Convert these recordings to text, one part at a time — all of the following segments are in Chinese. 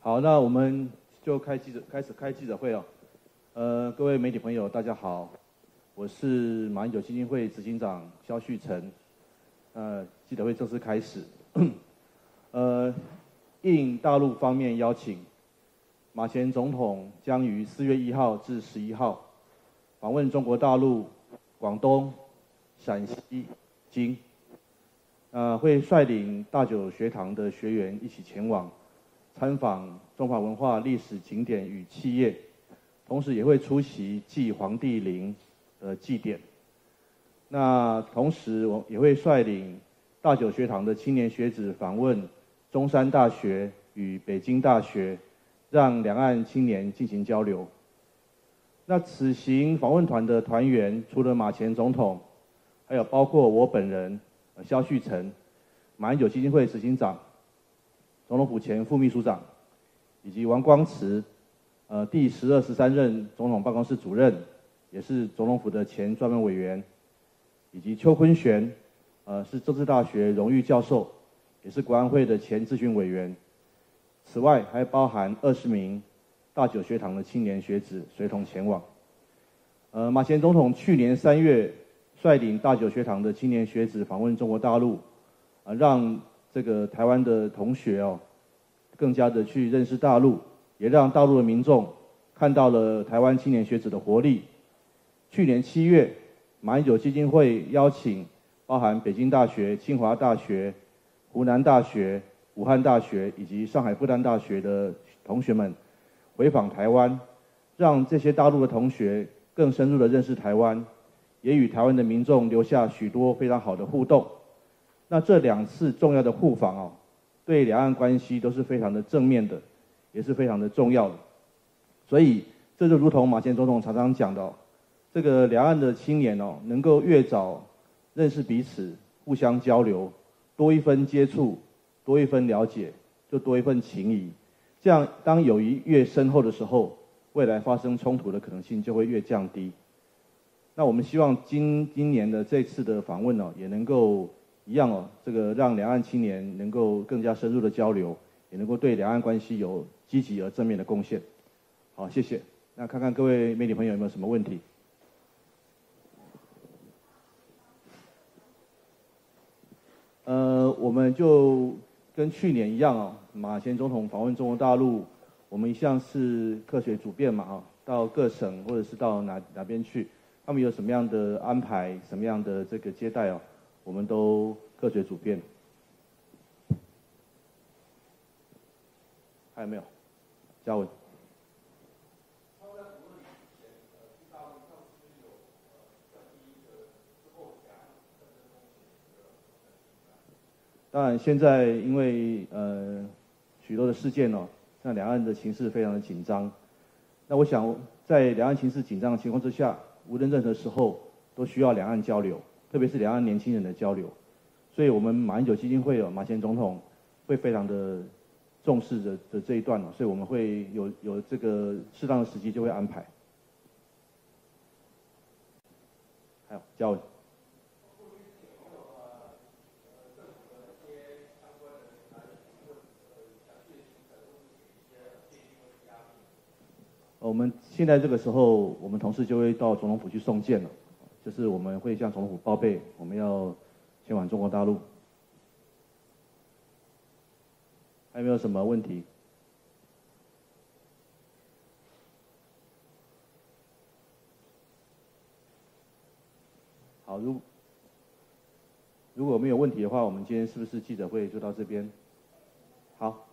好，那我们就开始开记者会哦。各位媒体朋友，大家好，我是马英九基金会执行长萧旭成。记者会正式开始。应大陆方面邀请，马前总统将于4月1号至11号访问中国大陆、广东、陕西、京。会率领大九学堂的学员一起前往参访中华文化历史景点与企业，同时也会出席祭黄帝陵的祭典。那同时，我也会率领大九学堂的青年学子访问中山大学与北京大学，让两岸青年进行交流。那此行访问团的团员，除了马前总统，还有包括我本人萧旭成、马英九基金会执行长、总统府前副秘书长，以及王光慈，第12、13任总统办公室主任，也是总统府的前专门委员，以及邱坤玄，是政治大学荣誉教授，也是国安会的前咨询委员。此外，还包含20名大九学堂的青年学子随同前往。马前总统去年3月率领大九学堂的青年学子访问中国大陆，让这个台湾的同学更加的去认识大陆，也让大陆的民众看到了台湾青年学子的活力。去年7月，马英九基金会邀请包含北京大学、清华大学、湖南大学、武汉大学以及上海复旦大学的同学们回访台湾，让这些大陆的同学更深入的认识台湾，也与台湾的民众留下许多非常好的互动。那这2次重要的互访对两岸关系都是非常的正面的，也是非常的重要的。所以这就如同马前总统常常讲的这个两岸的青年能够越早认识彼此，互相交流，多一分接触，多一分了解，就多一份情谊。这样当友谊越深厚的时候，未来发生冲突的可能性就会越降低。那我们希望今年的这次的访问也能够一样这个让两岸青年能够更加深入的交流，也能够对两岸关系有积极而正面的贡献。好，谢谢。那看看各位媒体朋友有没有什么问题？我们就跟去年一样马前总统访问中国大陆，我们一向是客随主便嘛到各省或者是到哪边去，他们有什么样的安排，什么样的这个接待我们都客随主便。还有没有？嘉文。当然，现在因为许多的事件让两岸的情势非常的紧张。那我想，在两岸情势紧张的情况之下，无论任何时候都需要两岸交流，特别是两岸年轻人的交流。所以我们马英九基金会马前总统会非常的重视的这一段所以我们会有这个适当的时机就会安排。还有嘉文。我们现在这个时候，我们同事就会到总统府去送件了，就是我们会向总统府报备，我们要前往中国大陆。还有没有什么问题？好，如果没有问题的话，我们今天是不是记者会就到这边？好。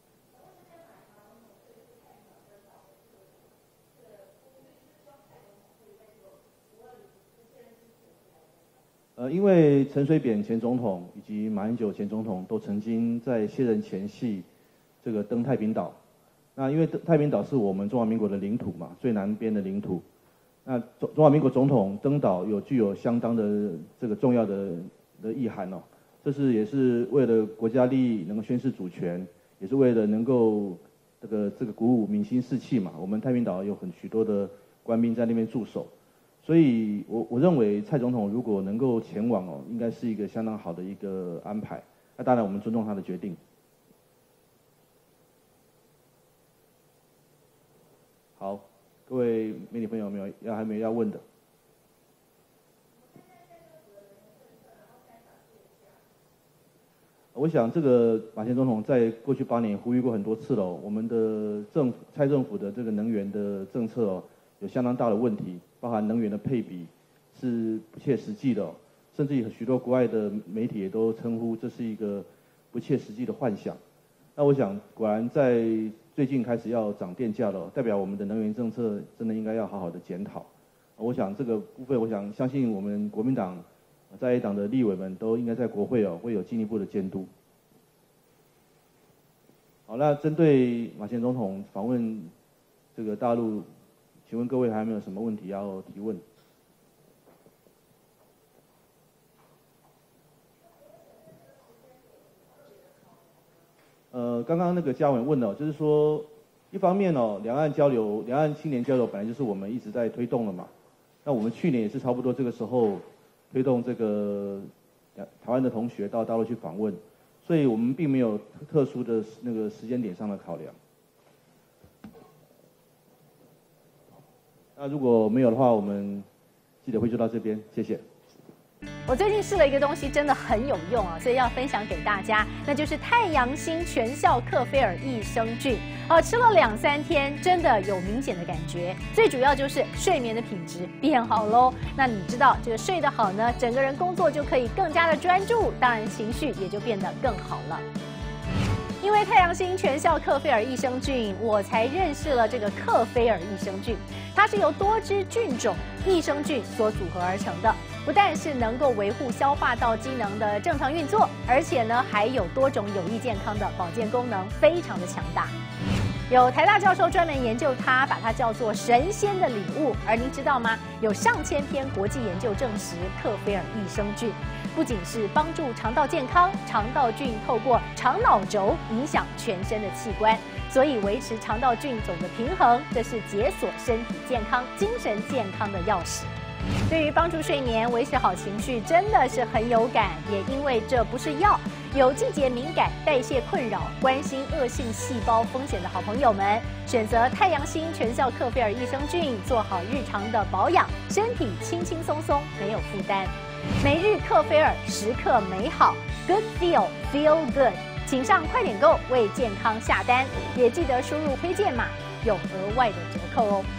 因为陈水扁前总统以及马英九前总统都曾经在卸任前夕，这个登太平岛。那因为太平岛是我们中华民国的领土嘛，最南边的领土。那中华民国总统登岛具有相当的这个重要的意涵这是也是为了国家利益能够宣示主权，也是为了能够这个鼓舞民心士气嘛。我们太平岛有许多的官兵在那边驻守。所以我认为蔡总统如果能够前往应该是一个相当好的一个安排。那当然我们尊重他的决定。 好，各位媒体朋友有没有还没有要问的？我想这个马前总统在过去8年呼吁过很多次了，我们的蔡政府的这个能源的政策哦，有相当大的问题，包含能源的配比是不切实际的哦，甚至有许多国外的媒体也都称呼这是一个不切实际的幻想。那我想果然在最近开始要涨电价了，代表我们的能源政策真的应该要好好的检讨。我想这个部分，我想相信我们国民党在野党的立委们都应该在国会哦会有进一步的监督。好，那针对马前总统访问这个大陆，请问各位还有没有什么问题要提问？刚刚那个嘉文问了，就是说，一方面哦，两岸青年交流本来就是我们一直在推动的嘛。那我们去年也是差不多这个时候推动这个台湾的同学到大陆去访问，所以我们并没有特殊的那个时间点上的考量。那如果没有的话，我们记者会就到这边，谢谢。 我最近试了一个东西，真的很有用啊，所以要分享给大家，那就是太阳星全效克菲尔益生菌。吃了2、3天，真的有明显的感觉。最主要就是睡眠的品质变好喽。那你知道这个睡得好呢，整个人工作就可以更加的专注，当然情绪也就变得更好了。因为太阳星全效克菲尔益生菌，我才认识了这个克菲尔益生菌。它是由多支菌种益生菌所组合而成的，不但是能够维护消化道机能的正常运作，而且呢还有多种有益健康的保健功能，非常的强大。有台大教授专门研究它，把它叫做神仙的礼物。而您知道吗？有上千篇国际研究证实，克菲尔益生菌不仅是帮助肠道健康，肠道菌透过肠脑轴影响全身的器官，所以维持肠道菌种的平衡，这是解锁身体健康、精神健康的钥匙。对于帮助睡眠、维持好情绪，真的是很有感。也因为这不是药，有季节敏感、代谢困扰、关心恶性细胞风险的好朋友们，选择太阳星全效克菲尔益生菌，做好日常的保养，身体轻轻松松，没有负担。每日克菲尔，时刻美好 ，Good Feel Feel Good， 请上快点购为健康下单，也记得输入推荐码，有额外的折扣哦。